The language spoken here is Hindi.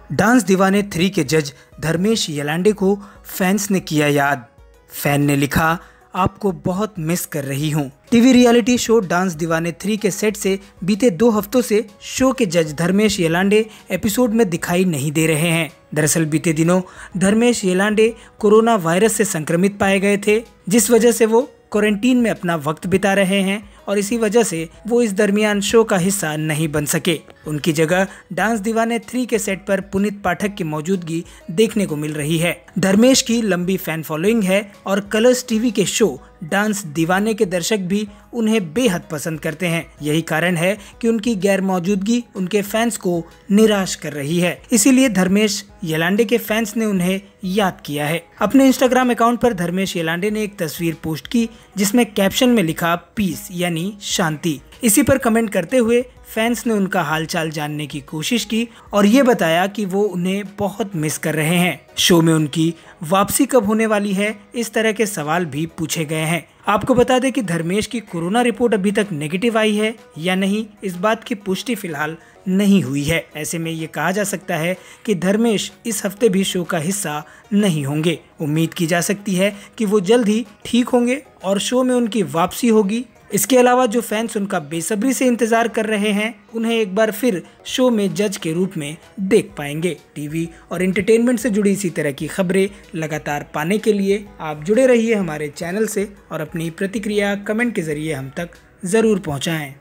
डांस दीवाने 3 के जज धर्मेश येलांडे को फैंस ने किया याद। फैन ने लिखा, आपको बहुत मिस कर रही हूँ। टीवी रियलिटी शो डांस दीवाने 3 के सेट से बीते 2 हफ्तों से शो के जज धर्मेश येलांडे एपिसोड में दिखाई नहीं दे रहे हैं। दरअसल बीते दिनों धर्मेश येलांडे कोरोना वायरस से संक्रमित पाए गए थे, जिस वजह से वो क्वारंटीन में अपना वक्त बिता रहे हैं और इसी वजह से वो इस दरमियान शो का हिस्सा नहीं बन सके। उनकी जगह डांस दीवाने 3 के सेट पर पुनीत पाठक की मौजूदगी देखने को मिल रही है। धर्मेश की लंबी फैन फॉलोइंग है और कलर्स टीवी के शो डांस दीवाने के दर्शक भी उन्हें बेहद पसंद करते हैं। यही कारण है कि उनकी गैर मौजूदगी उनके फैंस को निराश कर रही है। इसीलिए धर्मेश येलांडे के फैंस ने उन्हें याद किया है। अपने इंस्टाग्राम अकाउंट पर धर्मेश येलांडे ने एक तस्वीर पोस्ट की जिसमें कैप्शन में लिखा पीस यानी शांति। इसी पर कमेंट करते हुए फैंस ने उनका हालचाल जानने की कोशिश की और ये बताया कि वो उन्हें बहुत मिस कर रहे हैं। शो में उनकी वापसी कब होने वाली है, इस तरह के सवाल भी पूछे गए हैं। आपको बता दें कि धर्मेश की कोरोना रिपोर्ट अभी तक नेगेटिव आई है या नहीं, इस बात की पुष्टि फिलहाल नहीं हुई है। ऐसे में ये कहा जा सकता है कि धर्मेश इस हफ्ते भी शो का हिस्सा नहीं होंगे। उम्मीद की जा सकती है कि वो जल्द ही ठीक होंगे और शो में उनकी वापसी होगी। इसके अलावा जो फैंस उनका बेसब्री से इंतजार कर रहे हैं, उन्हें एक बार फिर शो में जज के रूप में देख पाएंगे। टीवी और एंटरटेनमेंट से जुड़ी इसी तरह की खबरें लगातार पाने के लिए आप जुड़े रहिए हमारे चैनल से और अपनी प्रतिक्रिया कमेंट के जरिए हम तक जरूर पहुंचाएं।